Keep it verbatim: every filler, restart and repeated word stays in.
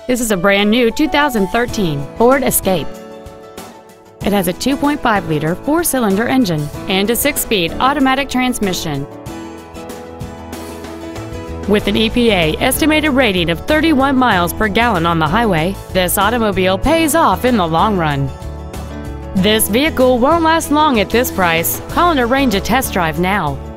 This is a brand new two thousand thirteen Ford Escape. It has a two point five liter four-cylinder engine and a six-speed automatic transmission. With an E P A estimated rating of thirty-one miles per gallon on the highway, this automobile pays off in the long run. This vehicle won't last long at this price. Call and arrange a test drive now.